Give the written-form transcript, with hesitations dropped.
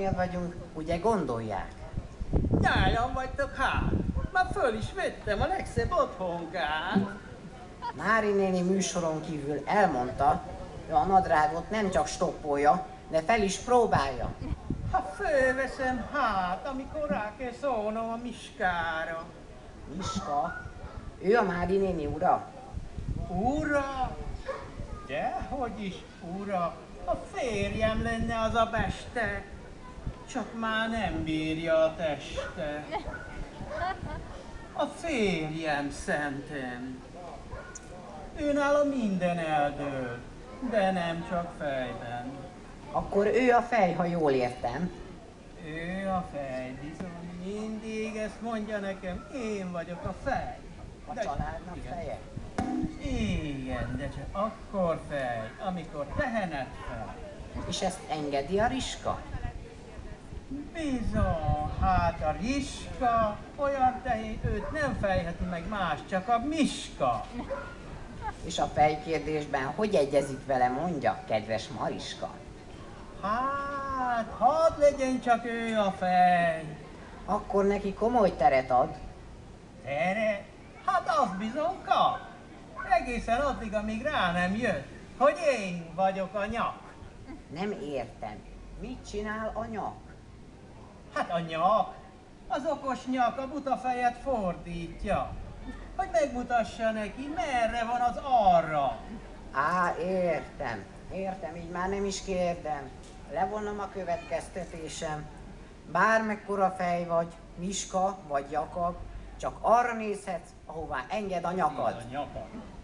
Miskónél vagyunk, ugye gondolják? Nyájan vagytok hát. Már föl is vettem a legszebb otthonkát. Mári néni műsoron kívül elmondta, hogy a nadrágot nem csak stoppolja, de fel is próbálja. Ha fölveszem hát, amikor rá kell szólnom a Miskára. Miska? Ő a Mári néni ura? Ura? Dehogy is, ura. A férjem lenne az a beste. Csak már nem bírja a teste. A férjem, szentem. Őnála minden eldől, de nem csak fejben. Akkor ő a fej, ha jól értem. Ő a fej, bizony, mindig ezt mondja nekem, én vagyok a fej. A családnak igen. feje. Igen, de csak akkor fej, amikor tehenet fej. És ezt engedi a Riska? Bizony, hát a Riska, olyan tehén őt nem fejheti meg más, csak a Miska. És a fejkérdésben hogy egyezik vele, mondja, kedves Mariska? Hát, hadd legyen csak ő a fej. Akkor neki komoly teret ad. Tere? Hát az bizony kap. Egészen addig, amíg rá nem jött, hogy én vagyok a nyak. Nem értem. Mit csinál a nyak? Hát a nyak, az okos nyak a buta fejet fordítja, hogy megmutassa neki, merre van az arra. Á, értem. Értem, így már nem is kérdem. Levonom a következtetésem. Bármekkora fej vagy, Miska vagy Jakab, csak arra nézhetsz, ahová enged a nyakad. A nyakad.